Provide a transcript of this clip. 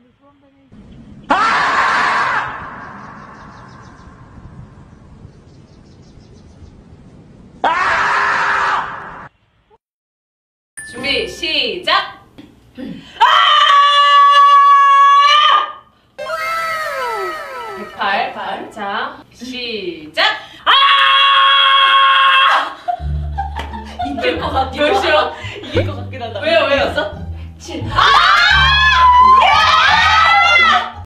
준비 시작! 108. 자, 시작! 이길 것 같기도 몇 시요? 이길 것 같긴 하다. 왜요? 이겼어? 7.